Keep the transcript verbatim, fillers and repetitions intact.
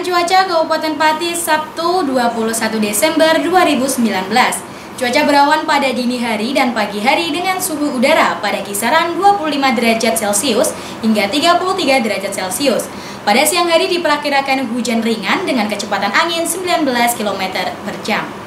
Pemantauan cuaca Kabupaten Pati Sabtu dua puluh satu Desember dua ribu sembilan belas. Cuaca berawan pada dini hari dan pagi hari dengan suhu udara pada kisaran dua puluh lima derajat Celcius hingga tiga puluh tiga derajat Celcius. Pada siang hari diperkirakan hujan ringan dengan kecepatan angin sembilan belas kilometer per jam.